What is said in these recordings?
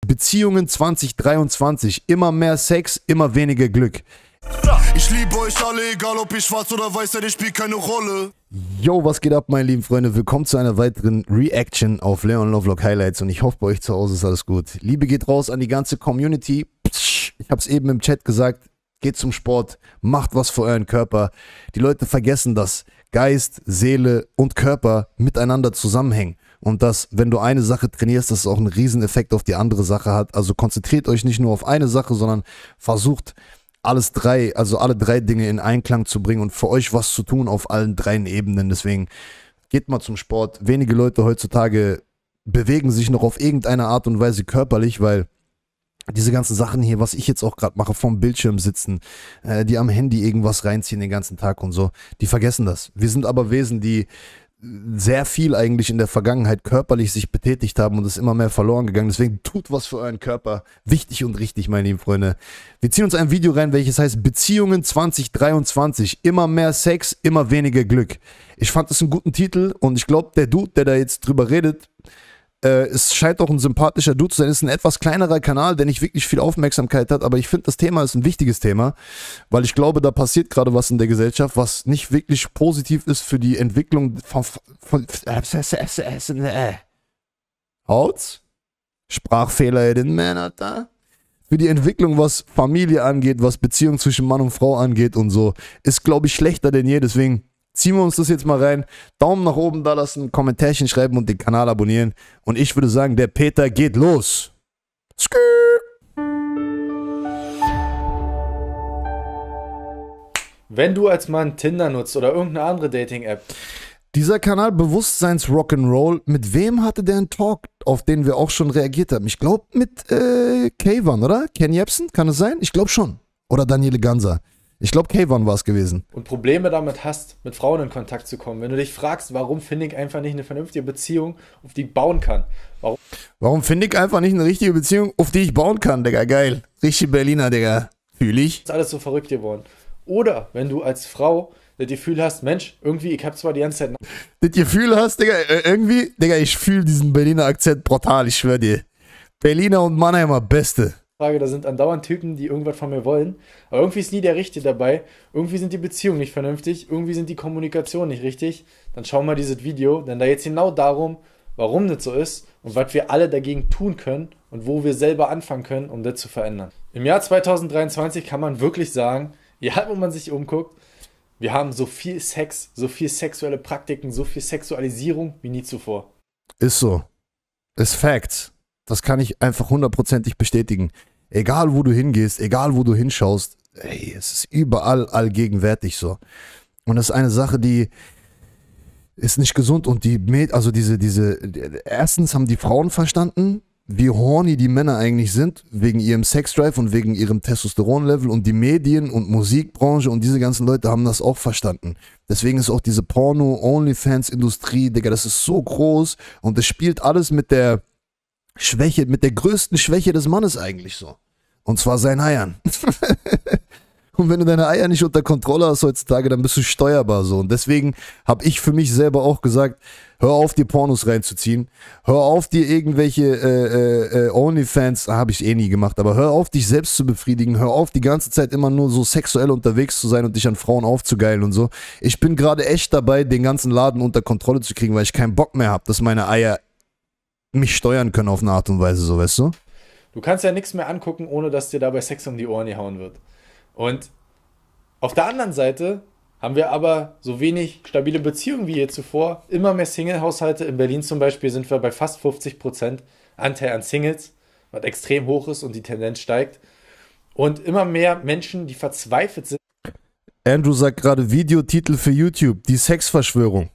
Beziehungen 2023. Immer mehr Sex, immer weniger Glück. Ich liebe euch alle, egal ob ich schwarz oder weiß, denn ich spiele keine Rolle. Yo, was geht ab, meine lieben Freunde? Willkommen zu einer weiteren Reaction auf Leon Lovelock Highlights und ich hoffe, bei euch zu Hause ist alles gut. Liebe geht raus an die ganze Community. Ich habe es eben im Chat gesagt, geht zum Sport, macht was für euren Körper. Die Leute vergessen, dass Geist, Seele und Körper miteinander zusammenhängen. Und dass, wenn du eine Sache trainierst, dass es auch einen Rieseneffekt auf die andere Sache hat. Also konzentriert euch nicht nur auf eine Sache, sondern versucht alle drei Dinge in Einklang zu bringen und für euch was zu tun auf allen drei Ebenen. Deswegen geht mal zum Sport. Wenige Leute heutzutage bewegen sich noch auf irgendeine Art und Weise körperlich, weil diese ganzen Sachen hier, was ich jetzt auch gerade mache, vorm Bildschirm sitzen, die am Handy irgendwas reinziehen den ganzen Tag und so, die vergessen das. Wir sind aber Wesen, die sehr viel eigentlich in der Vergangenheit körperlich sich betätigt haben und ist immer mehr verloren gegangen. Deswegen tut was für euren Körper. Wichtig und richtig, meine lieben Freunde. Wir ziehen uns ein Video rein, welches heißt Beziehungen 2023. Immer mehr Sex, immer weniger Glück. Ich fand das einen guten Titel und ich glaube, der Dude, der da jetzt drüber redet, es scheint auch ein sympathischer Dude zu sein. Es ist ein etwas kleinerer Kanal, der nicht wirklich viel Aufmerksamkeit hat, aber ich finde, das Thema ist ein wichtiges Thema, weil ich glaube, da passiert gerade was in der Gesellschaft, was nicht wirklich positiv ist für die Entwicklung von Haut's? Sprachfehler in den Männern da? Für die Entwicklung, was Familie angeht, was Beziehung zwischen Mann und Frau angeht und so, ist, glaube ich, schlechter denn je. Deswegen ziehen wir uns das jetzt mal rein. Daumen nach oben da lassen, Kommentärchen schreiben und den Kanal abonnieren. Und ich würde sagen, der Peter geht los. Skr. Wenn du als Mann Tinder nutzt oder irgendeine andere Dating-App. Dieser Kanal Bewusstseins Rock'n'Roll, mit wem hatte der einen Talk, auf den wir auch schon reagiert haben? Ich glaube mit Kayvan, oder? Ken Jebsen, kann es sein? Ich glaube schon. Oder Daniele Ganser. Ich glaube, Kayvan war es gewesen. Und Probleme damit hast, mit Frauen in Kontakt zu kommen. Wenn du dich fragst, warum finde ich einfach nicht eine vernünftige Beziehung, auf die ich bauen kann. Warum finde ich einfach nicht eine richtige Beziehung, auf die ich bauen kann, Digga? Geil. Richtig Berliner, Digga. Fühl ich. Ist alles so verrückt geworden. Oder wenn du als Frau das Gefühl hast, Mensch, irgendwie, ich habe zwar die ganze Zeit... Das Gefühl hast, Digga, irgendwie, Digga, ich fühle diesen Berliner Akzent brutal, ich schwör dir. Berliner und Mannheimer, Beste. Da sind andauernd Typen, die irgendwas von mir wollen, aber irgendwie ist nie der Richtige dabei, irgendwie sind die Beziehungen nicht vernünftig, irgendwie sind die Kommunikation nicht richtig, dann schau mal dieses Video, denn da geht es genau darum, warum das so ist und was wir alle dagegen tun können und wo wir selber anfangen können, um das zu verändern. Im Jahr 2023 kann man wirklich sagen, ja, wo man sich umguckt, wir haben so viel Sex, so viel sexuelle Praktiken, so viel Sexualisierung wie nie zuvor. Ist so. Ist Facts. Das kann ich einfach hundertprozentig bestätigen. Egal wo du hingehst, egal wo du hinschaust, ey, es ist überall allgegenwärtig so. Und das ist eine Sache, die ist nicht gesund und erstens haben die Frauen verstanden, wie horny die Männer eigentlich sind, wegen ihrem Sexdrive und wegen ihrem Testosteronlevel und die Medien- und Musikbranche und diese ganzen Leute haben das auch verstanden. Deswegen ist auch diese Porno-Onlyfans-Industrie, Digga, das ist so groß und das spielt alles mit der Schwäche, mit der größten Schwäche des Mannes eigentlich so. Und zwar seinen Eiern. Und wenn du deine Eier nicht unter Kontrolle hast heutzutage, dann bist du steuerbar so. Und deswegen habe ich für mich selber auch gesagt, hör auf, dir Pornos reinzuziehen. Hör auf, dir irgendwelche Onlyfans, habe ich eh nie gemacht, aber hör auf, dich selbst zu befriedigen. Hör auf, die ganze Zeit immer nur so sexuell unterwegs zu sein und dich an Frauen aufzugeilen und so. Ich bin gerade echt dabei, den ganzen Laden unter Kontrolle zu kriegen, weil ich keinen Bock mehr habe, dass meine Eier mich steuern können auf eine Art und Weise, so, weißt du? Du kannst ja nichts mehr angucken, ohne dass dir dabei Sex um die Ohren gehauen wird. Und auf der anderen Seite haben wir aber so wenig stabile Beziehungen wie je zuvor. Immer mehr Single-Haushalte. In Berlin zum Beispiel sind wir bei fast 50% Anteil an Singles, was extrem hoch ist und die Tendenz steigt. Und immer mehr Menschen, die verzweifelt sind. Andrew sagt gerade Videotitel für YouTube, die Sexverschwörung.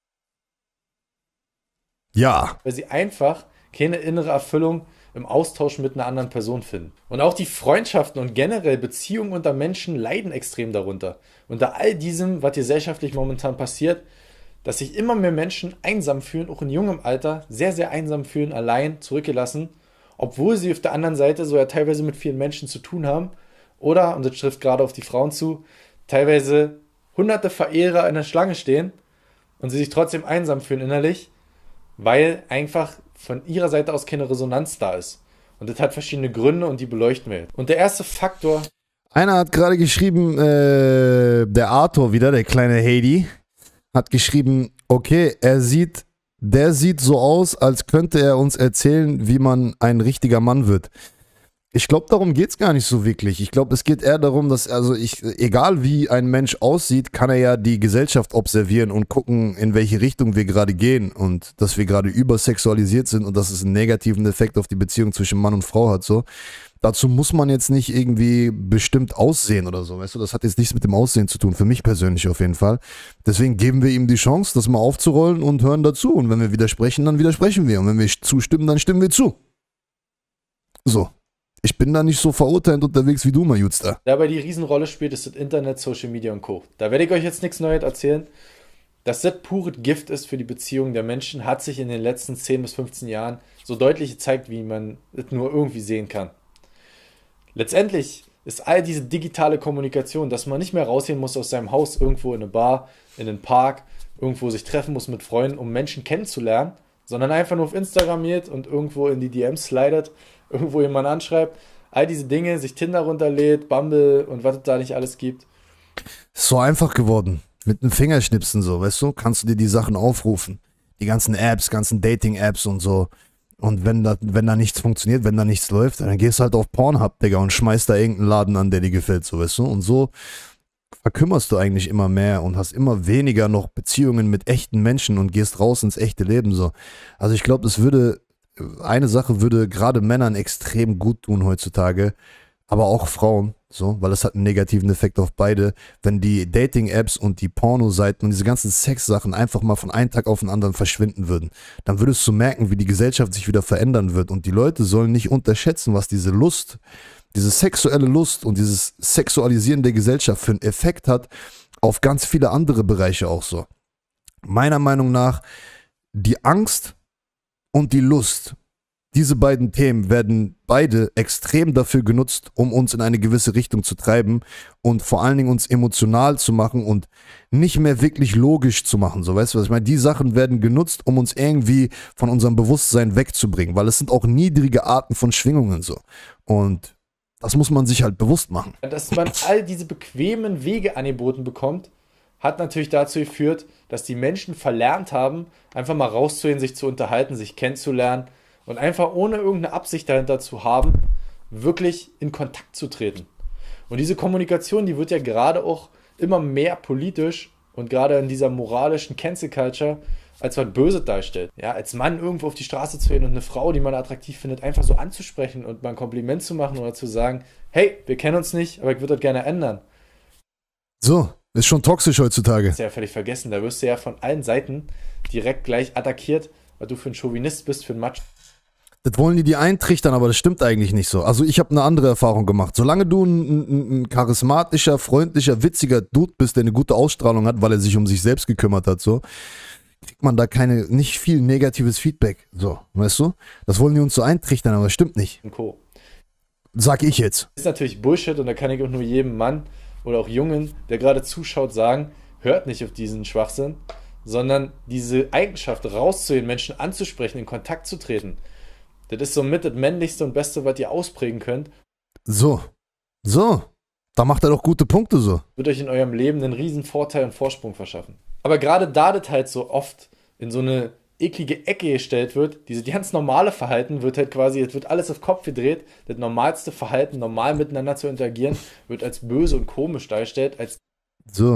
Ja. Weil sie einfach keine innere Erfüllung im Austausch mit einer anderen Person finden. Und auch die Freundschaften und generell Beziehungen unter Menschen leiden extrem darunter. Unter all diesem, was gesellschaftlich momentan passiert, dass sich immer mehr Menschen einsam fühlen, auch in jungem Alter, sehr, sehr einsam fühlen, allein, zurückgelassen, obwohl sie auf der anderen Seite so ja teilweise mit vielen Menschen zu tun haben. Oder, und das trifft gerade auf die Frauen zu, teilweise hunderte Verehrer in der Schlange stehen und sie sich trotzdem einsam fühlen innerlich, weil einfach von ihrer Seite aus keine Resonanz da ist. Und das hat verschiedene Gründe und die beleuchten wir jetzt. Und der erste Faktor... Einer hat gerade geschrieben, der Arthur wieder, der kleine Heidi, hat geschrieben, okay, der sieht so aus, als könnte er uns erzählen, wie man ein richtiger Mann wird. Ich glaube, darum geht es gar nicht so wirklich. Ich glaube, es geht eher darum, dass, egal wie ein Mensch aussieht, kann er ja die Gesellschaft observieren und gucken, in welche Richtung wir gerade gehen und dass wir gerade übersexualisiert sind und dass es einen negativen Effekt auf die Beziehung zwischen Mann und Frau hat. So. Dazu muss man jetzt nicht irgendwie bestimmt aussehen oder so, weißt du, das hat jetzt nichts mit dem Aussehen zu tun, für mich persönlich auf jeden Fall. Deswegen geben wir ihm die Chance, das mal aufzurollen und hören dazu. Und wenn wir widersprechen, dann widersprechen wir. Und wenn wir zustimmen, dann stimmen wir zu. So. Ich bin da nicht so verurteilend unterwegs wie du, mein Jutster. Dabei die Riesenrolle spielt, ist das Internet, Social Media und Co. Da werde ich euch jetzt nichts Neues erzählen. Dass das pures Gift ist für die Beziehung der Menschen, hat sich in den letzten 10 bis 15 Jahren so deutlich gezeigt, wie man es nur irgendwie sehen kann. Letztendlich ist all diese digitale Kommunikation, dass man nicht mehr rausgehen muss aus seinem Haus, irgendwo in eine Bar, in einen Park, irgendwo sich treffen muss mit Freunden, um Menschen kennenzulernen, sondern einfach nur auf Instagram geht und irgendwo in die DMs slidet, irgendwo jemand anschreibt, all diese Dinge, sich Tinder runterlädt, Bumble und was es da nicht alles gibt. So einfach geworden. Mit einem Fingerschnipsen so, weißt du, kannst du dir die Sachen aufrufen. Die ganzen Apps, ganzen Dating-Apps und so. Und wenn da nichts funktioniert, wenn da nichts läuft, dann gehst du halt auf Pornhub, Digga, und schmeißt da irgendeinen Laden an, der dir gefällt, so, weißt du. Und so verkümmerst du eigentlich immer mehr und hast immer weniger noch Beziehungen mit echten Menschen und gehst raus ins echte Leben, so. Also ich glaube, eine Sache würde gerade Männern extrem gut tun heutzutage, aber auch Frauen, so, weil es hat einen negativen Effekt auf beide, wenn die Dating-Apps und die Pornoseiten und diese ganzen Sex-Sachen einfach mal von einem Tag auf den anderen verschwinden würden. Dann würdest du merken, wie die Gesellschaft sich wieder verändern wird und die Leute sollen nicht unterschätzen, was diese Lust, diese sexuelle Lust und dieses Sexualisieren der Gesellschaft für einen Effekt hat auf ganz viele andere Bereiche auch so. Meiner Meinung nach, die Angst und die Lust, diese beiden Themen werden beide extrem dafür genutzt, um uns in eine gewisse Richtung zu treiben und vor allen Dingen uns emotional zu machen und nicht mehr wirklich logisch zu machen. So, weißt du, was ich meine? Die Sachen werden genutzt, um uns irgendwie von unserem Bewusstsein wegzubringen, weil es sind auch niedrige Arten von Schwingungen so. Und das muss man sich halt bewusst machen. Dass man all diese bequemen Wege angeboten bekommt, hat natürlich dazu geführt, dass die Menschen verlernt haben, einfach mal rauszugehen, sich zu unterhalten, sich kennenzulernen und einfach ohne irgendeine Absicht dahinter zu haben, wirklich in Kontakt zu treten. Und diese Kommunikation, die wird ja gerade auch immer mehr politisch und gerade in dieser moralischen Cancel Culture als was Böses darstellt. Ja, als Mann irgendwo auf die Straße zu gehen und eine Frau, die man attraktiv findet, einfach so anzusprechen und mal ein Kompliment zu machen oder zu sagen, hey, wir kennen uns nicht, aber ich würde das gerne ändern. So, ist schon toxisch heutzutage. Das ist ja völlig vergessen. Da wirst du ja von allen Seiten direkt gleich attackiert, weil du für ein Chauvinist bist, für ein Matsch. Das wollen die dir eintrichtern, aber das stimmt eigentlich nicht so. Also ich habe eine andere Erfahrung gemacht. Solange du ein charismatischer, freundlicher, witziger Dude bist, der eine gute Ausstrahlung hat, weil er sich um sich selbst gekümmert hat, so, kriegt man da nicht viel negatives Feedback. So, weißt du? Das wollen die uns so eintrichtern, aber das stimmt nicht. Und Co. Sag ich jetzt. Das ist natürlich Bullshit und da kann ich auch nur jedem Mann oder auch Jungen, der gerade zuschaut, sagen, hört nicht auf diesen Schwachsinn, sondern diese Eigenschaft, rauszugehen, Menschen anzusprechen, in Kontakt zu treten. Das ist somit das männlichste und beste, was ihr ausprägen könnt. So. Da macht er doch gute Punkte so. Wird euch in eurem Leben einen riesen Vorteil und Vorsprung verschaffen. Aber gerade da das halt so oft in so eine eklige Ecke gestellt wird, dieses ganz normale Verhalten wird halt quasi, es wird alles auf Kopf gedreht, das normalste Verhalten, normal miteinander zu interagieren, wird als böse und komisch dargestellt. So.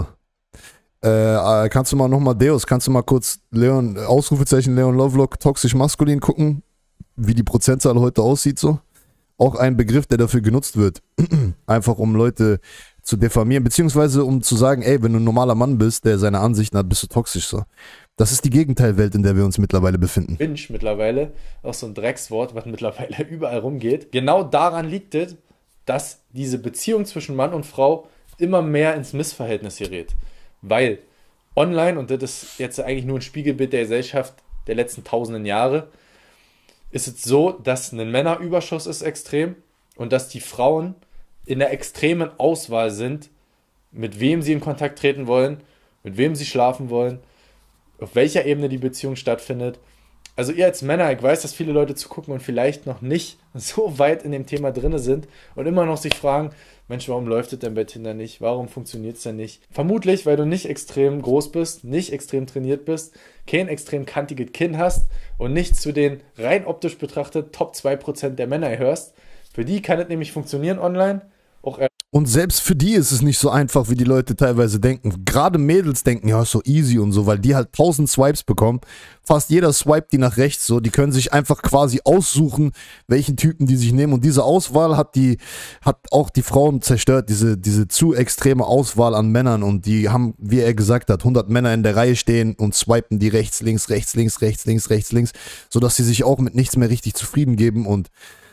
Kannst du mal nochmal Deus, kannst du mal kurz Leon, Ausrufezeichen Leon Lovelock, toxisch maskulin gucken, wie die Prozentzahl heute aussieht so? Auch ein Begriff, der dafür genutzt wird, einfach um Leute zu diffamieren, beziehungsweise um zu sagen, ey, wenn du ein normaler Mann bist, der seine Ansichten hat, bist du toxisch so. Das ist die Gegenteilwelt, in der wir uns mittlerweile befinden. Binge mittlerweile, auch so ein Dreckswort, was mittlerweile überall rumgeht. Genau daran liegt es, dass diese Beziehung zwischen Mann und Frau immer mehr ins Missverhältnis gerät. Weil online, und das ist jetzt eigentlich nur ein Spiegelbild der Gesellschaft der letzten tausenden Jahre, ist es so, dass ein Männerüberschuss ist extrem und dass die Frauen in der extremen Auswahl sind, mit wem sie in Kontakt treten wollen, mit wem sie schlafen wollen, auf welcher Ebene die Beziehung stattfindet Also ihr als Männer, ich weiß, dass viele Leute zugucken und vielleicht noch nicht so weit in dem Thema drin sind und immer noch sich fragen, Mensch, warum läuft es denn bei Tinder nicht? Warum funktioniert es denn nicht? Vermutlich, weil du nicht extrem groß bist, nicht extrem trainiert bist, kein extrem kantiges Kinn hast und nicht zu den rein optisch betrachtet Top 2% der Männer gehörst. Für die kann es nämlich funktionieren online. Auch Und selbst für die ist es nicht so einfach, wie die Leute teilweise denken. Gerade Mädels denken, ja, ist so easy und so, weil die halt 1000 Swipes bekommen. Fast jeder swipet die nach rechts so. Die können sich einfach quasi aussuchen, welchen Typen die sich nehmen. Und diese Auswahl hat auch die Frauen zerstört, diese zu extreme Auswahl an Männern. Und die haben, wie er gesagt hat, 100 Männer in der Reihe stehen und swipen die rechts, links, rechts, links, rechts, links, rechts, links, sodass sie sich auch mit nichts mehr richtig zufrieden geben. Und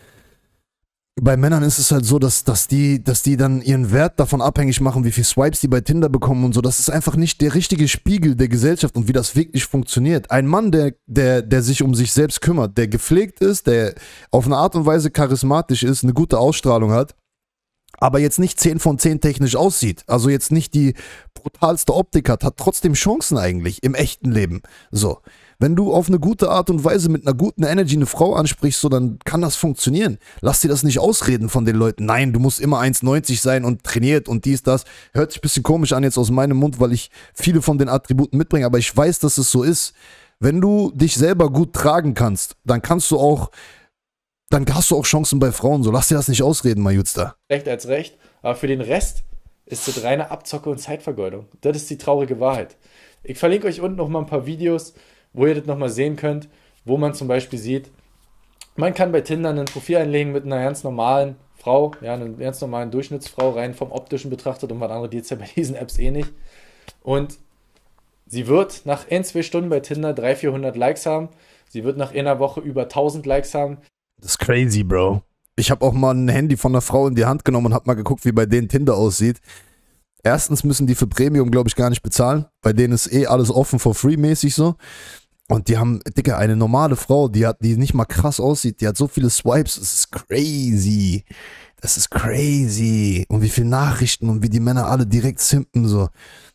bei Männern ist es halt so, dass die dann ihren Wert davon abhängig machen, wie viel Swipes die bei Tinder bekommen und so. Das ist einfach nicht der richtige Spiegel der Gesellschaft und wie das wirklich funktioniert. Ein Mann, der sich um sich selbst kümmert, der gepflegt ist, der auf eine Art und Weise charismatisch ist, eine gute Ausstrahlung hat, aber jetzt nicht 10 von 10 technisch aussieht, also jetzt nicht die brutalste Optik hat trotzdem Chancen eigentlich im echten Leben. So. Wenn du auf eine gute Art und Weise mit einer guten Energy eine Frau ansprichst, so, dann kann das funktionieren. Lass dir das nicht ausreden von den Leuten. Nein, du musst immer 1,90 sein und trainiert und dies, das. Hört sich ein bisschen komisch an jetzt aus meinem Mund, weil ich viele von den Attributen mitbringe, aber ich weiß, dass es so ist. Wenn du dich selber gut tragen kannst, dann hast du auch Chancen bei Frauen. So, lass dir das nicht ausreden, Majutster. Recht als Recht, aber für den Rest ist das reine Abzocke und Zeitvergeudung. Das ist die traurige Wahrheit. Ich verlinke euch unten noch mal ein paar Videos, wo ihr das nochmal sehen könnt, wo man zum Beispiel sieht, man kann bei Tinder ein Profil einlegen mit einer ganz normalen Frau, ja, einer ganz normalen Durchschnittsfrau, rein vom Optischen betrachtet, und was andere geht es ja bei diesen Apps eh nicht. Und sie wird nach 1-2 Stunden bei Tinder 300-400 Likes haben, sie wird nach einer Woche über 1000 Likes haben. Das ist crazy, Bro. Ich habe auch mal ein Handy von einer Frau in die Hand genommen und habe mal geguckt, wie bei denen Tinder aussieht. Erstens müssen die für Premium, glaube ich, gar nicht bezahlen. Bei denen ist eh alles offen for free mäßig so. Und die haben, Digga, eine normale Frau, die nicht mal krass aussieht, die hat so viele Swipes, das ist crazy. Das ist crazy. Und wie viele Nachrichten und wie die Männer alle direkt simpen, so.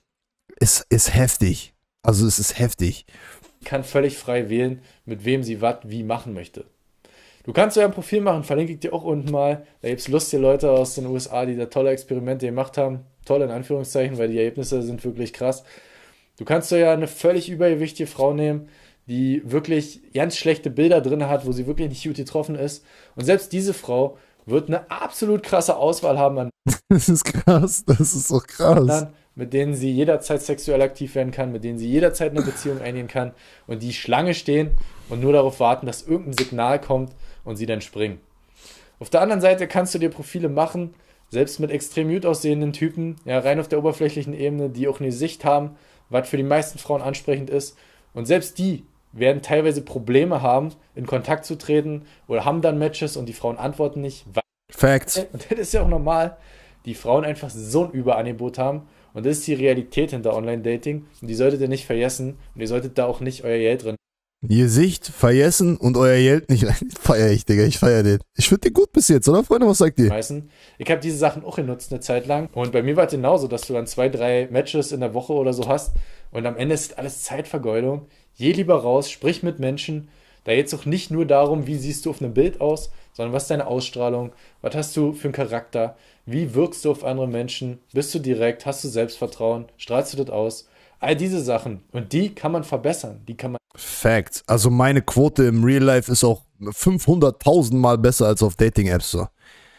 Ist heftig. Also es ist heftig. Kann völlig frei wählen, mit wem sie was wie machen möchte. Du kannst ja ein Profil machen, verlinke ich dir auch unten mal. Da gibt es lustige Leute aus den USA, die da tolle Experimente gemacht haben. Toll in Anführungszeichen, weil die Ergebnisse sind wirklich krass. Du kannst ja eine völlig übergewichtige Frau nehmen, die wirklich ganz schlechte Bilder drin hat, wo sie wirklich nicht gut getroffen ist. Und selbst diese Frau wird eine absolut krasse Auswahl haben an Das ist krass, das ist so krass. Männern, mit denen sie jederzeit sexuell aktiv werden kann, mit denen sie jederzeit eine Beziehung eingehen kann und die Schlange stehen und nur darauf warten, dass irgendein Signal kommt und sie dann springen. Auf der anderen Seite kannst du dir Profile machen, selbst mit extrem gut aussehenden Typen, ja, rein auf der oberflächlichen Ebene, die auch eine Sicht haben, was für die meisten Frauen ansprechend ist. Und selbst die werden teilweise Probleme haben, in Kontakt zu treten oder haben dann Matches und die Frauen antworten nicht. Facts. Und das ist ja auch normal, die Frauen einfach so ein Überangebot haben. Und das ist die Realität hinter Online-Dating. Und die solltet ihr nicht vergessen. Und ihr solltet da auch nicht euer Geld drin Ihr Sicht vergessen und euer Geld nicht rein. Feier ich, Digga, ich feier den. Ich finde den gut bis jetzt, oder Freunde, was sagt ihr? schmeißen. Ich habe diese Sachen auch genutzt eine Zeit lang. Und bei mir war es genauso, dass du dann 2-3 Matches in der Woche oder so hast. Und am Ende ist alles Zeitvergeudung. Geh lieber raus, sprich mit Menschen. Da geht es auch nicht nur darum, wie siehst du auf einem Bild aus, sondern was ist deine Ausstrahlung, was hast du für einen Charakter, wie wirkst du auf andere Menschen, bist du direkt, hast du Selbstvertrauen, strahlst du das aus. All diese Sachen. Und die kann man verbessern. Die kann man. Facts. Also meine Quote im Real Life ist auch 500.000 Mal besser als auf Dating-Apps. So.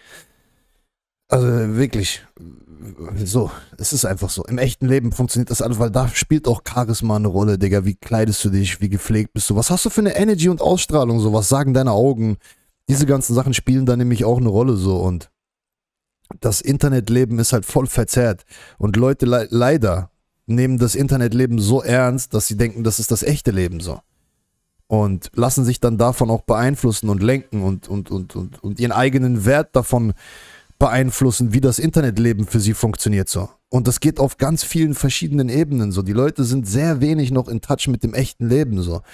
Also wirklich. So, es ist einfach so. Im echten Leben funktioniert das alles, weil da spielt auch Charisma eine Rolle, Digga. Wie kleidest du dich, wie gepflegt bist du? Was hast du für eine Energy und Ausstrahlung? So, was sagen deine Augen? Diese ganzen Sachen spielen da nämlich auch eine Rolle so. Und das Internetleben ist halt voll verzerrt. Und Leute leider nehmen das Internetleben so ernst, dass sie denken, das ist das echte Leben so. Und lassen sich dann davon auch beeinflussen und lenken und ihren eigenen Wert davon beeinflussen, wie das Internetleben für sie funktioniert so. Und das geht auf ganz vielen verschiedenen Ebenen so. Die Leute sind sehr wenig noch in Touch mit dem echten Leben so.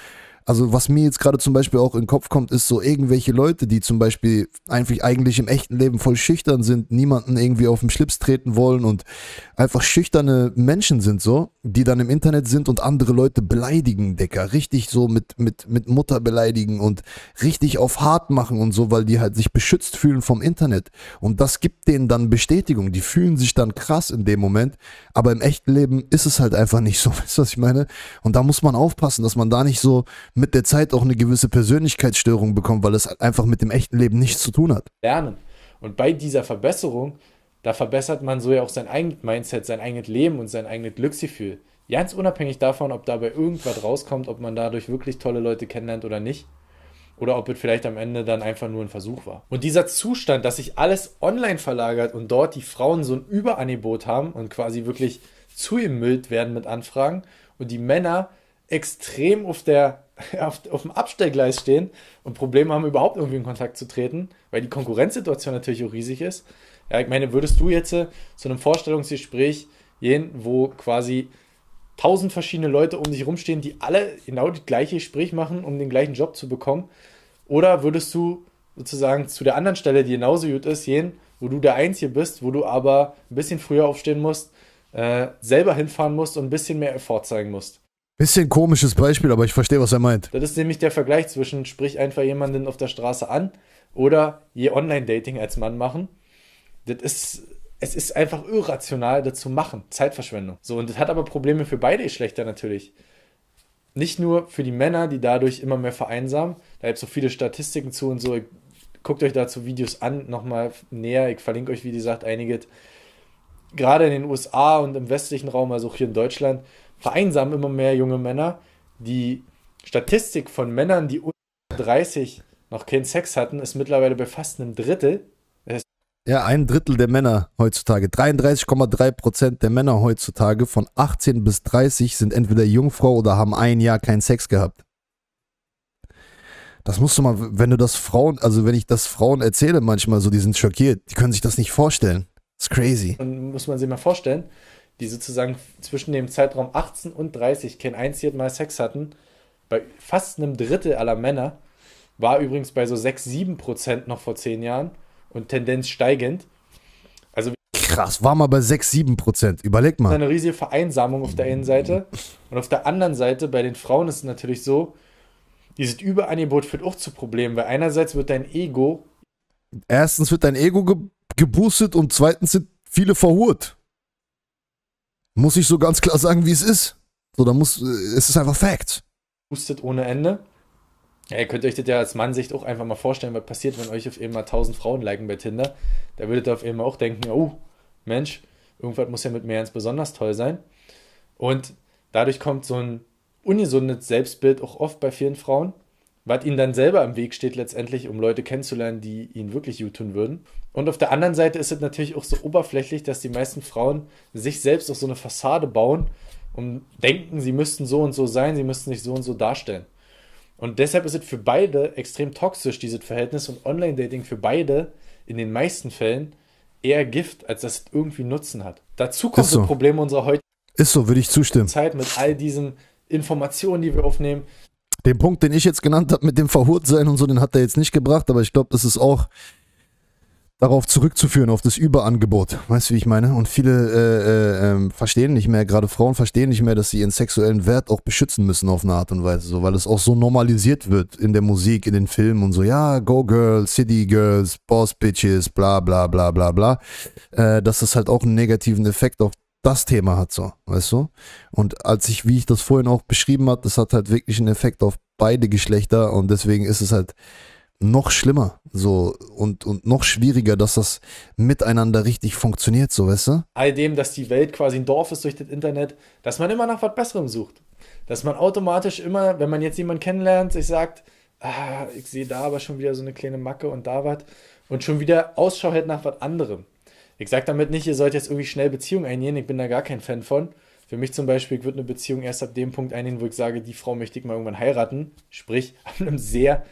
Also was mir jetzt gerade zum Beispiel auch in den Kopf kommt, ist so irgendwelche Leute, die zum Beispiel eigentlich im echten Leben voll schüchtern sind, niemanden irgendwie auf den Schlips treten wollen und einfach schüchterne Menschen sind so, die dann im Internet sind und andere Leute beleidigen, Dicker. Richtig so mit Mutter beleidigen und richtig auf hart machen und so, weil die halt sich beschützt fühlen vom Internet. Und das gibt denen dann Bestätigung. Die fühlen sich dann krass in dem Moment, aber im echten Leben ist es halt einfach nicht so. Weißt du, was ich meine? Und da muss man aufpassen, dass man da nicht so mit der Zeit auch eine gewisse Persönlichkeitsstörung bekommt, weil es einfach mit dem echten Leben nichts zu tun hat. Lernen. Und bei dieser Verbesserung, da verbessert man so ja auch sein eigenes Mindset, sein eigenes Leben und sein eigenes Glücksgefühl. Ganz unabhängig davon, ob dabei irgendwas rauskommt, ob man dadurch wirklich tolle Leute kennenlernt oder nicht. Oder ob es vielleicht am Ende dann einfach nur ein Versuch war. Und dieser Zustand, dass sich alles online verlagert und dort die Frauen so ein Überangebot haben und quasi wirklich zugemüllt werden mit Anfragen und die Männer extrem auf dem Abstellgleis stehen und Probleme haben, überhaupt irgendwie in Kontakt zu treten, weil die Konkurrenzsituation natürlich auch riesig ist. Ja, ich meine, würdest du jetzt zu einem Vorstellungsgespräch gehen, wo quasi 1000 verschiedene Leute um dich rumstehen, die alle genau das gleiche Gespräch machen, um den gleichen Job zu bekommen? Oder würdest du sozusagen zu der anderen Stelle, die genauso gut ist, gehen, wo du der Einzige bist, wo du aber ein bisschen früher aufstehen musst, selber hinfahren musst und ein bisschen mehr Effort zeigen musst? Bisschen komisches Beispiel, aber ich verstehe, was er meint. Das ist nämlich der Vergleich zwischen sprich einfach jemanden auf der Straße an oder je Online-Dating als Mann machen. Es ist einfach irrational, das zu machen. Zeitverschwendung. So, und das hat aber Probleme für beide Geschlechter natürlich. Nicht nur für die Männer, die dadurch immer mehr vereinsamen. Da gibt es so viele Statistiken zu und so. Guckt euch dazu Videos an, nochmal näher. Ich verlinke euch, wie gesagt, einige. Gerade in den USA und im westlichen Raum, also auch hier in Deutschland, vereinsamen immer mehr junge Männer. Die Statistik von Männern, die unter 30 noch keinen Sex hatten, ist mittlerweile bei fast einem Drittel. Ja, 1/3 der Männer heutzutage, 33,3% der Männer heutzutage von 18 bis 30 sind entweder Jungfrau oder haben ein Jahr keinen Sex gehabt. Das musst du mal, wenn du das Frauen, also wenn ich das Frauen erzähle manchmal so, die sind schockiert, die können sich das nicht vorstellen. Das ist crazy. Und muss man sich mal vorstellen, die sozusagen zwischen dem Zeitraum 18 und 30 kein einziges Mal Sex hatten, bei fast einem Drittel aller Männer, war übrigens bei so 6-7% noch vor 10 Jahren und Tendenz steigend. Also krass, war mal bei 6-7%. Überleg mal. Eine riesige Vereinsamung auf der einen Seite und auf der anderen Seite bei den Frauen ist es natürlich so, dieses Überangebot führt auch zu Problemen, weil einerseits wird dein Ego... Erstens wird dein Ego geboostet und zweitens sind viele verhurt. Muss ich so ganz klar sagen, wie es ist. So, es ist einfach Fact. Boostet ohne Ende. Ja, ihr könnt euch das ja als Mannsicht auch einfach mal vorstellen, was passiert, wenn euch auf einmal 1000 Frauen liken bei Tinder. Da würdet ihr auf einmal auch denken, oh, Mensch, irgendwas muss ja mit mir ganz besonders toll sein. Und dadurch kommt so ein ungesundes Selbstbild auch oft bei vielen Frauen, was ihnen dann selber im Weg steht letztendlich, um Leute kennenzulernen, die ihnen wirklich gut tun würden. Und auf der anderen Seite ist es natürlich auch so oberflächlich, dass die meisten Frauen sich selbst auch so eine Fassade bauen und denken, sie müssten so und so sein, sie müssten sich so und so darstellen. Und deshalb ist es für beide extrem toxisch, dieses Verhältnis, und Online-Dating für beide in den meisten Fällen eher Gift, als dass es irgendwie Nutzen hat. Dazu kommt das Problem unserer heutigen Ist so, würde ich zustimmen. Zeit mit all diesen Informationen, die wir aufnehmen. Den Punkt, den ich jetzt genannt habe mit dem Verhurtsein und so, den hat er jetzt nicht gebracht, aber ich glaube, das ist auch darauf zurückzuführen, auf das Überangebot. Weißt du, wie ich meine? Und viele verstehen nicht mehr, gerade Frauen verstehen nicht mehr, dass sie ihren sexuellen Wert auch beschützen müssen auf eine Art und Weise, so, weil es auch so normalisiert wird in der Musik, in den Filmen und so, ja, Go Girls, City Girls, Boss Bitches, bla bla bla bla bla, dass das halt auch einen negativen Effekt auf das Thema hat, so, weißt du? Und wie ich das vorhin auch beschrieben habe, das hat halt wirklich einen Effekt auf beide Geschlechter und deswegen ist es halt noch schlimmer, so, und noch schwieriger, dass das miteinander richtig funktioniert, so, weißt du? All dem, dass die Welt quasi ein Dorf ist durch das Internet, dass man immer nach was Besserem sucht. Dass man automatisch immer, wenn man jetzt jemanden kennenlernt, sich sagt, ich sehe da aber schon wieder so eine kleine Macke und da was und schon wieder Ausschau hält nach was anderem. Ich sage damit nicht, ihr sollt jetzt irgendwie schnell Beziehungen eingehen, ich bin da gar kein Fan von. Für mich zum Beispiel wird eine Beziehung erst ab dem Punkt eingehen, wo ich sage, die Frau möchte ich mal irgendwann heiraten, sprich, ab einem sehr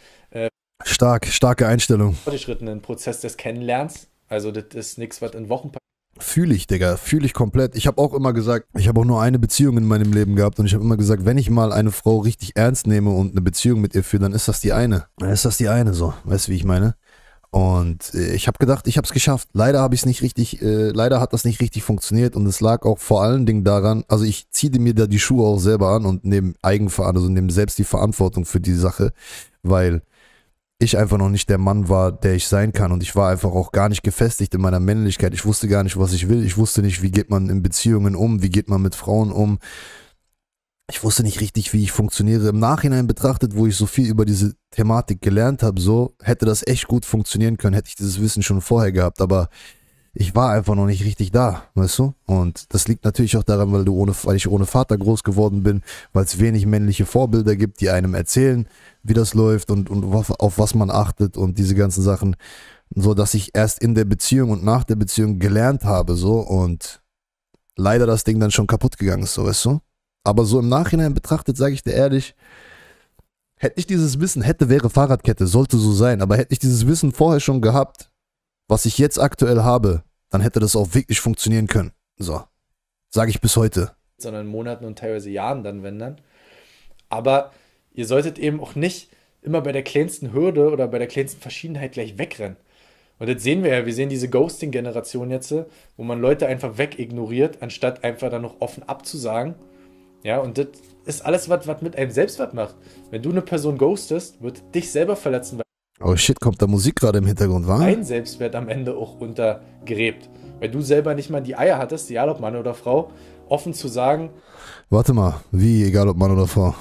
starke Einstellung. fortgeschrittenen Prozess des Kennenlernens. Also das ist nichts, was in Wochen passiert. fühle ich, Digga, fühle ich komplett. Ich habe auch immer gesagt, ich habe auch nur eine Beziehung in meinem Leben gehabt und ich habe immer gesagt, wenn ich mal eine Frau richtig ernst nehme und eine Beziehung mit ihr führe, dann ist das die eine. Dann ist das die eine so, weißt du, wie ich meine? Und ich habe gedacht, ich habe es geschafft. Leider habe ich es nicht richtig, leider hat das nicht richtig funktioniert und es lag auch vor allen Dingen daran, also ich ziehe mir da die Schuhe auch selber an und nehme Eigenverantwortung, also nehme selbst die Verantwortung für die Sache, weil ich einfach noch nicht der Mann war, der ich sein kann und ich war einfach auch gar nicht gefestigt in meiner Männlichkeit. Ich wusste gar nicht, was ich will. Ich wusste nicht, wie geht man in Beziehungen um, wie geht man mit Frauen um. Ich wusste nicht richtig, wie ich funktioniere. Im Nachhinein betrachtet, wo ich so viel über diese Thematik gelernt habe, so hätte das echt gut funktionieren können, hätte ich dieses Wissen schon vorher gehabt, aber ich war einfach noch nicht richtig da, weißt du? Und das liegt natürlich auch daran, weil ich ohne Vater groß geworden bin, weil es wenig männliche Vorbilder gibt, die einem erzählen, wie das läuft und auf was man achtet und diese ganzen Sachen, so dass ich erst in der Beziehung und nach der Beziehung gelernt habe, so, und leider das Ding dann schon kaputt gegangen ist, so, weißt du? Aber so im Nachhinein betrachtet, sage ich dir ehrlich, hätte ich dieses Wissen, wäre Fahrradkette, sollte so sein, aber hätte ich dieses Wissen vorher schon gehabt, was ich jetzt aktuell habe, dann hätte das auch wirklich funktionieren können. So, sage ich bis heute. Sondern Monaten und teilweise Jahren dann, wenn dann. Aber ihr solltet eben auch nicht immer bei der kleinsten Hürde oder bei der kleinsten Verschiedenheit gleich wegrennen. Und das sehen wir sehen diese Ghosting-Generation jetzt, wo man Leute einfach wegignoriert, anstatt einfach dann noch offen abzusagen. Ja, und das ist alles, was mit einem selbst was macht. Wenn du eine Person ghostest, wird dich selber verletzen, weil oh shit, kommt da Musik gerade im Hintergrund, wa? dein Selbstwert am Ende auch untergräbt. Weil du selber nicht mal die Eier hattest, egal ob Mann oder Frau, offen zu sagen. Warte mal, wie, egal ob Mann oder Frau?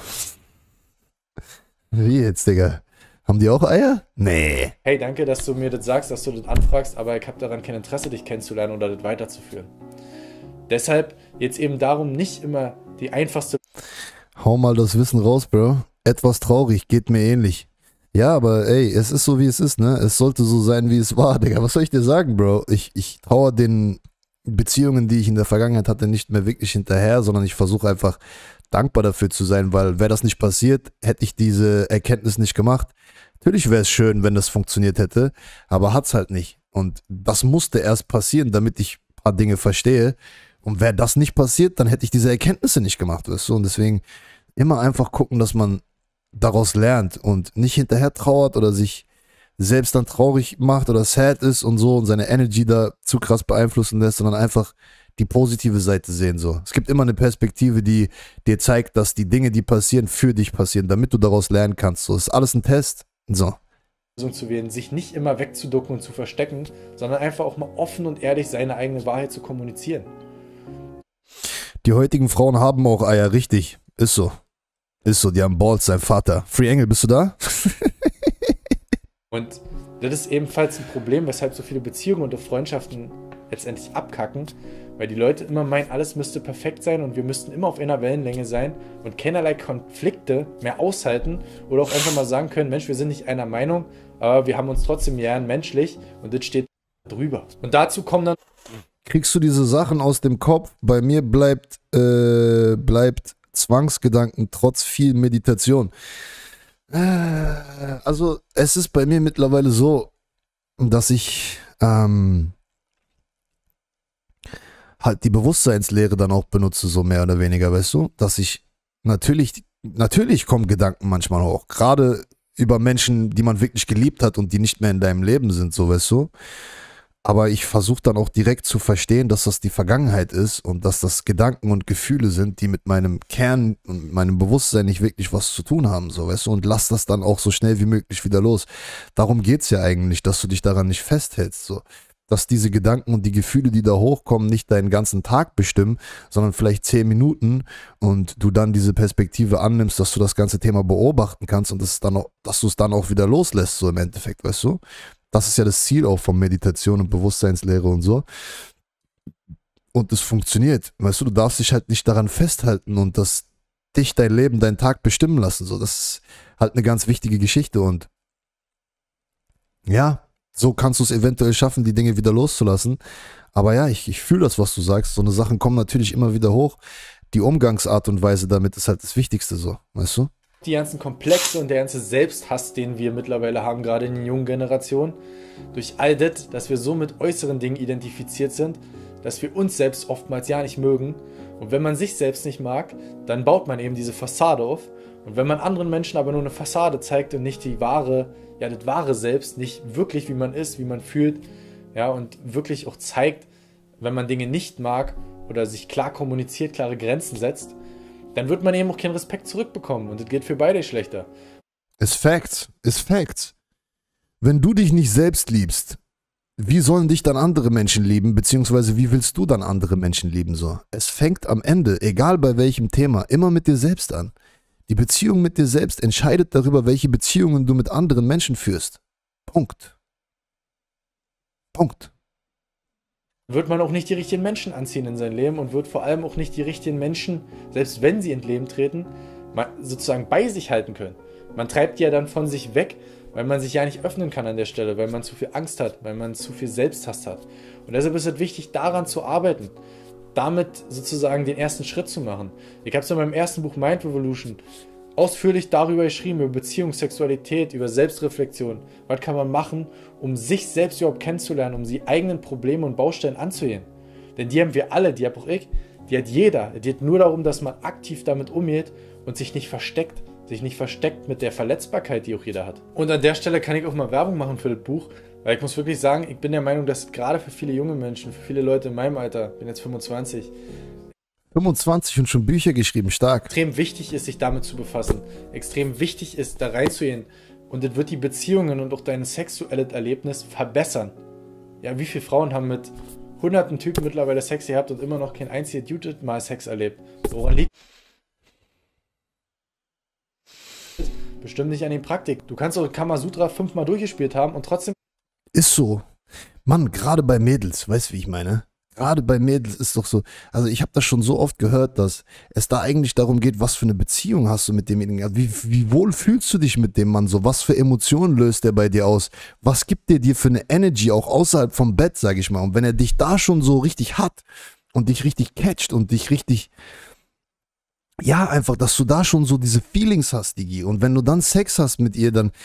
Wie jetzt, Digga? Haben die auch Eier? Nee. Hey, danke, dass du mir das sagst, dass du das anfragst, aber ich habe daran kein Interesse, dich kennenzulernen oder das weiterzuführen. Deshalb jetzt eben darum, nicht immer die einfachste... Hau mal das Wissen raus, Bro. Etwas traurig, geht mir ähnlich. Ja, aber ey, es ist so, wie es ist, ne? Es sollte so sein, wie es war, Digga. Was soll ich dir sagen, Bro? Ich trauere den Beziehungen, die ich in der Vergangenheit hatte, nicht mehr wirklich hinterher, sondern ich versuche einfach dankbar dafür zu sein, weil wäre das nicht passiert, hätte ich diese Erkenntnis nicht gemacht. Natürlich wäre es schön, wenn das funktioniert hätte, aber hat's halt nicht. Und das musste erst passieren, damit ich ein paar Dinge verstehe. Und wäre das nicht passiert, dann hätte ich diese Erkenntnisse nicht gemacht, weißt du? Und deswegen immer einfach gucken, dass man daraus lernt und nicht hinterher trauert oder sich selbst dann traurig macht oder sad ist und so und seine Energy da zu krass beeinflussen lässt, sondern einfach die positive Seite sehen, so. Es gibt immer eine Perspektive, die dir zeigt, dass die Dinge, die passieren, für dich passieren, damit du daraus lernen kannst, so. Ist alles ein Test, so. Zu wählen, sich nicht immer wegzuducken und zu verstecken, sondern einfach auch mal offen und ehrlich seine eigene Wahrheit zu kommunizieren. Die heutigen Frauen haben auch Eier, richtig. Ist so. Ist so, die haben Balls, sein Vater. Free Engel, bist du da? Und das ist ebenfalls ein Problem, weshalb so viele Beziehungen und auch Freundschaften letztendlich abkacken, weil die Leute immer meinen, alles müsste perfekt sein und wir müssten immer auf einer Wellenlänge sein und keinerlei Konflikte mehr aushalten oder auch einfach mal sagen können, Mensch, wir sind nicht einer Meinung, aber wir haben uns trotzdem gern menschlich und das steht drüber. Und dazu kommen dann... Kriegst du diese Sachen aus dem Kopf? Bei mir bleibt Zwangsgedanken trotz viel Meditation. Also es ist bei mir mittlerweile so, dass ich halt die Bewusstseinslehre dann auch benutze, so mehr oder weniger, weißt du? Dass ich natürlich kommen Gedanken manchmal hoch, gerade über Menschen, die man wirklich geliebt hat und die nicht mehr in deinem Leben sind, so, weißt du? Aber ich versuche dann auch direkt zu verstehen, dass das die Vergangenheit ist und dass das Gedanken und Gefühle sind, die mit meinem Kern und meinem Bewusstsein nicht wirklich was zu tun haben, so, weißt du, und lass das dann auch so schnell wie möglich wieder los. Darum geht's ja eigentlich, dass du dich daran nicht festhältst, so. Dass diese Gedanken und die Gefühle, die da hochkommen, nicht deinen ganzen Tag bestimmen, sondern vielleicht 10 Minuten und du dann diese Perspektive annimmst, dass du das ganze Thema beobachten kannst und dass du es dann auch wieder loslässt, so im Endeffekt, weißt du? Das ist ja das Ziel auch von Meditation und Bewusstseinslehre und so. Und es funktioniert. Weißt du, du darfst dich halt nicht daran festhalten und dass dich dein Leben, deinen Tag bestimmen lassen. So, das ist halt eine ganz wichtige Geschichte. Und ja, so kannst du es eventuell schaffen, die Dinge wieder loszulassen. Aber ja, ich fühle das, was du sagst. So eine Sachen kommen natürlich immer wieder hoch. Die Umgangsart und Weise damit ist halt das Wichtigste so, weißt du? Die ganzen Komplexe und der ganze Selbsthass, den wir mittlerweile haben, gerade in den jungen Generationen, durch all das, dass wir so mit äußeren Dingen identifiziert sind, dass wir uns selbst oftmals ja nicht mögen. Und wenn man sich selbst nicht mag, dann baut man eben diese Fassade auf. Und wenn man anderen Menschen aber nur eine Fassade zeigt und nicht das wahre Selbst, nicht wirklich, wie man ist, wie man fühlt, ja, und wirklich auch zeigt, wenn man Dinge nicht mag oder sich klar kommuniziert, klare Grenzen setzt, dann wird man eben auch keinen Respekt zurückbekommen und das geht für beide schlechter. Ist Facts. Wenn du dich nicht selbst liebst, wie sollen dich dann andere Menschen lieben, beziehungsweise wie willst du dann andere Menschen lieben so? Es fängt am Ende, egal bei welchem Thema, immer mit dir selbst an. Die Beziehung mit dir selbst entscheidet darüber, welche Beziehungen du mit anderen Menschen führst. Punkt. Wird man auch nicht die richtigen Menschen anziehen in sein Leben und wird vor allem auch nicht die richtigen Menschen, selbst wenn sie ins Leben treten, sozusagen bei sich halten können. Man treibt die ja dann von sich weg, weil man sich ja nicht öffnen kann an der Stelle, weil man zu viel Angst hat, weil man zu viel Selbsthass hat. Und deshalb ist es wichtig, daran zu arbeiten, damit sozusagen den ersten Schritt zu machen. Ich habe es in meinem ersten Buch Mind Revolution ausführlich darüber geschrieben, über Beziehung, Sexualität, über Selbstreflexion. Was kann man machen, um sich selbst überhaupt kennenzulernen, um die eigenen Probleme und Baustellen anzugehen? Denn die haben wir alle, die habe auch ich, die hat jeder. Es geht nur darum, dass man aktiv damit umgeht und sich nicht versteckt mit der Verletzbarkeit, die auch jeder hat. Und an der Stelle kann ich auch mal Werbung machen für das Buch, weil ich muss wirklich sagen, ich bin der Meinung, dass gerade für viele junge Menschen, für viele Leute in meinem Alter, ich bin jetzt 25 und schon Bücher geschrieben, stark. Extrem wichtig ist, sich damit zu befassen. Extrem wichtig ist, da reinzugehen. Und das wird die Beziehungen und auch dein sexuelles Erlebnis verbessern. Ja, wie viele Frauen haben mit hunderten Typen mittlerweile Sex gehabt und immer noch kein einziger Dude mal Sex erlebt? Woran liegt? Bestimmt nicht an den Praktik. Du kannst auch Kamasutra 5-mal durchgespielt haben und trotzdem... Ist so. Mann, gerade bei Mädels, weißt du, wie ich meine? Gerade bei Mädels ist doch so, also ich habe das schon so oft gehört, dass es da eigentlich darum geht, was für eine Beziehung hast du mit demjenigen, also wie wohl fühlst du dich mit dem Mann so, was für Emotionen löst der bei dir aus, was gibt der dir für eine Energy, auch außerhalb vom Bett, sag ich mal, und wenn er dich da schon so richtig hat und dich richtig catcht und dich richtig, ja, einfach, dass du da schon so diese Feelings hast, Digi, und wenn du dann Sex hast mit ihr, dann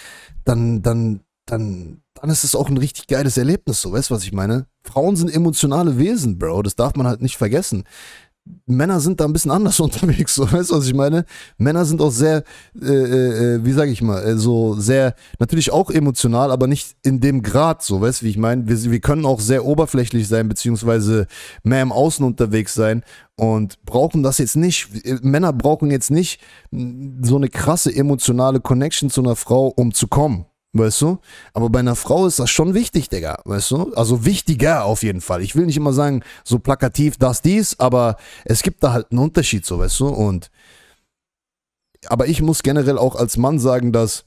ist es auch ein richtig geiles Erlebnis, so, weißt du, was ich meine? Frauen sind emotionale Wesen, Bro, das darf man halt nicht vergessen. Männer sind da ein bisschen anders unterwegs, so, weißt du, was ich meine? Männer sind auch sehr, wie sag ich mal, so sehr, natürlich auch emotional, aber nicht in dem Grad, so, weißt du, wie ich meine? Wir können auch sehr oberflächlich sein, beziehungsweise mehr im Außen unterwegs sein und brauchen das jetzt nicht, Männer brauchen jetzt nicht so eine krasse emotionale Connection zu einer Frau, um zu kommen. Weißt du? Aber bei einer Frau ist das schon wichtig, Digga. Weißt du? Also wichtiger auf jeden Fall. Ich will nicht immer sagen, so plakativ das, dies, aber es gibt da halt einen Unterschied, so, weißt du? Aber ich muss generell auch als Mann sagen, dass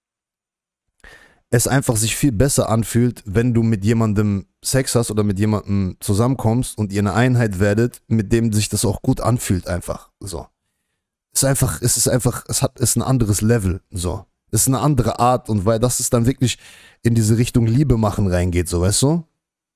es einfach sich viel besser anfühlt, wenn du mit jemandem Sex hast oder mit jemandem zusammenkommst und ihr eine Einheit werdet, mit dem sich das auch gut anfühlt, einfach. So. Es ist ein anderes Level, so. Das ist eine andere Art und weil das ist dann wirklich in diese Richtung Liebe machen reingeht, so, weißt du?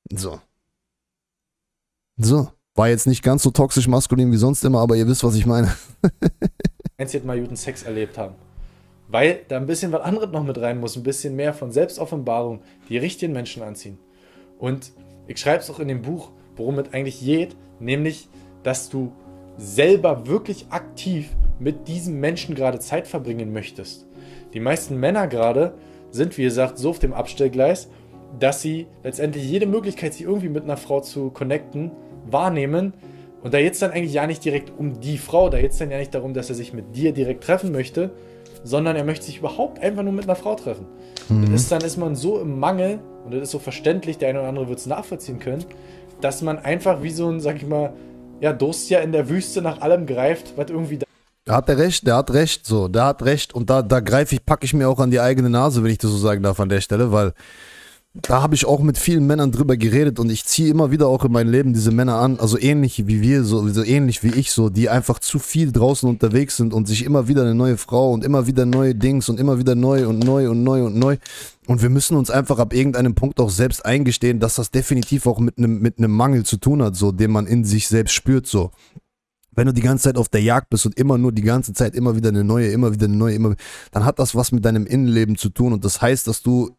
So. War jetzt nicht ganz so toxisch maskulin wie sonst immer, aber ihr wisst, was ich meine. Jetzt mal guten Sex erlebt haben. Weil da ein bisschen was anderes noch mit rein muss, ein bisschen mehr von Selbstoffenbarung, die richtigen Menschen anziehen. Und ich schreibe es auch in dem Buch, worum es eigentlich geht, nämlich, dass du selber wirklich aktiv mit diesem Menschen gerade Zeit verbringen möchtest. Die meisten Männer gerade sind, wie gesagt, so auf dem Abstellgleis, dass sie letztendlich jede Möglichkeit, sie irgendwie mit einer Frau zu connecten, wahrnehmen. Und da geht es dann eigentlich ja nicht direkt um die Frau, da geht es dann ja nicht darum, dass er sich mit dir direkt treffen möchte, sondern er möchte sich überhaupt einfach nur mit einer Frau treffen. Dann ist man so im Mangel, und das ist so verständlich, der eine oder andere wird es nachvollziehen können, dass man einfach wie so ein, sag ich mal, ja, Durst ja in der Wüste nach allem greift, was irgendwie da. Da hat er recht, der hat recht und da packe ich mir auch an die eigene Nase, wenn ich das so sagen darf an der Stelle, weil da habe ich auch mit vielen Männern drüber geredet und ich ziehe immer wieder auch in mein Leben diese Männer an, also ähnlich wie wir, so ähnlich wie ich, so, die einfach zu viel draußen unterwegs sind und sich immer wieder eine neue Frau und immer wieder neue Dings und immer wieder neu und neu und neu und neu. Und wir müssen uns einfach ab irgendeinem Punkt auch selbst eingestehen, dass das definitiv auch mit einem Mangel zu tun hat, so, den man in sich selbst spürt, so. Wenn du die ganze Zeit auf der Jagd bist und immer nur die ganze Zeit immer wieder eine neue, dann hat das was mit deinem Innenleben zu tun und das heißt, dass du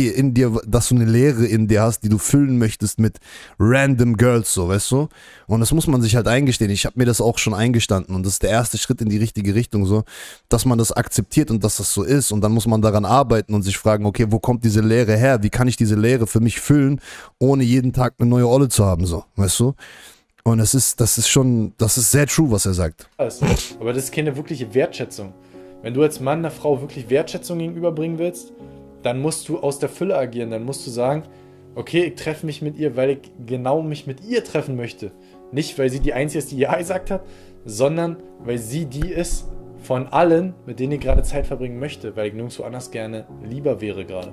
eine Leere in dir hast, die du füllen möchtest mit random Girls, so, weißt du? Und das muss man sich halt eingestehen. Ich habe mir das auch schon eingestanden und das ist der erste Schritt in die richtige Richtung, so, dass man das akzeptiert und dass das so ist und dann muss man daran arbeiten und sich fragen, okay, wo kommt diese Leere her? Wie kann ich diese Leere für mich füllen, ohne jeden Tag eine neue Olle zu haben, so, weißt du? Und das ist sehr true, was er sagt. Aber das ist keine wirkliche Wertschätzung. Wenn du als Mann einer Frau wirklich Wertschätzung gegenüberbringen willst, dann musst du aus der Fülle agieren. Dann musst du sagen, okay, ich treffe mich mit ihr, weil ich genau mich mit ihr treffen möchte. Nicht, weil sie die Einzige ist, die Ja gesagt hat, sondern weil sie die ist von allen, mit denen ich gerade Zeit verbringen möchte, weil ich nirgendwo anders gerne lieber wäre gerade.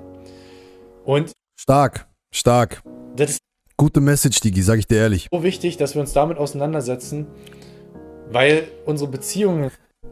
Und stark. das ist gute Message, Digi, sag ich dir ehrlich. so wichtig, dass wir uns damit auseinandersetzen, weil unsere Beziehung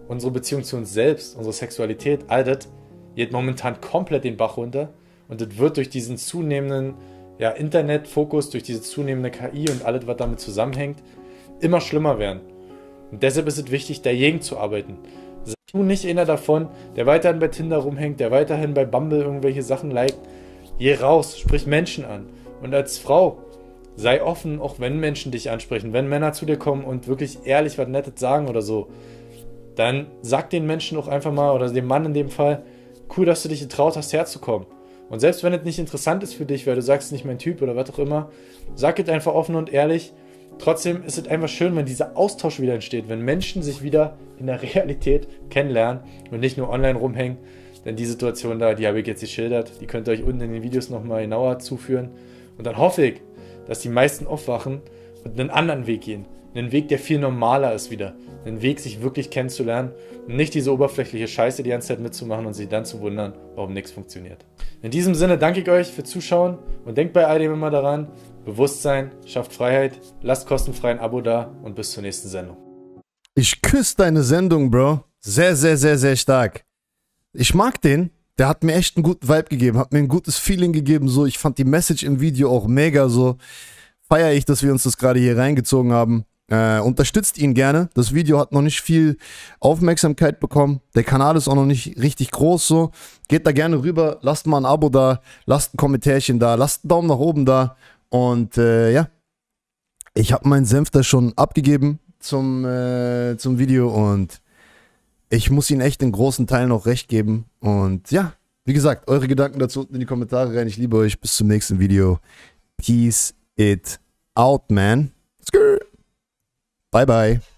zu uns selbst, unsere Sexualität, all das geht momentan komplett den Bach runter und das wird durch diesen zunehmenden Internetfokus, durch diese zunehmende KI und alles, was damit zusammenhängt, immer schlimmer werden. Und deshalb ist es wichtig, dagegen zu arbeiten. Sei du nicht einer davon, der weiterhin bei Tinder rumhängt, der weiterhin bei Bumble irgendwelche Sachen liked. Geh raus, sprich Menschen an. Und als Frau, sei offen, auch wenn Menschen dich ansprechen. Wenn Männer zu dir kommen und wirklich ehrlich was Nettes sagen oder so, dann sag den Menschen auch einfach mal, oder dem Mann in dem Fall, cool, dass du dich getraut hast, herzukommen. Und selbst wenn es nicht interessant ist für dich, weil du sagst, nicht mein Typ oder was auch immer, sag es einfach offen und ehrlich. Trotzdem ist es einfach schön, wenn dieser Austausch wieder entsteht, wenn Menschen sich wieder in der Realität kennenlernen und nicht nur online rumhängen. Denn die Situation da, die habe ich jetzt geschildert, die könnt ihr euch unten in den Videos nochmal genauer zuführen. Und dann hoffe ich, dass die meisten aufwachen und einen anderen Weg gehen. Einen Weg, der viel normaler ist wieder. Einen Weg, sich wirklich kennenzulernen und nicht diese oberflächliche Scheiße die ganze Zeit mitzumachen und sich dann zu wundern, warum nichts funktioniert. In diesem Sinne danke ich euch für Zuschauen und denkt bei all dem immer daran, Bewusstsein schafft Freiheit, lasst kostenfrei ein Abo da und bis zur nächsten Sendung. Ich küsse deine Sendung, Bro. Sehr, sehr, sehr, sehr stark. Ich mag den. Der hat mir echt einen guten Vibe gegeben, hat mir ein gutes Feeling gegeben, so. Ich fand die Message im Video auch mega, so. Feiere ich, dass wir uns das gerade hier reingezogen haben. Unterstützt ihn gerne. Das Video hat noch nicht viel Aufmerksamkeit bekommen. Der Kanal ist auch noch nicht richtig groß, so. Geht da gerne rüber, lasst mal ein Abo da, lasst ein Kommentärchen da, lasst einen Daumen nach oben da. Und ja, ich habe meinen Senf da schon abgegeben zum Video und ich muss Ihnen echt in großen Teilen auch recht geben. Und ja, wie gesagt, eure Gedanken dazu unten in die Kommentare rein. Ich liebe euch. Bis zum nächsten Video. Peace it out, man. Bye, bye.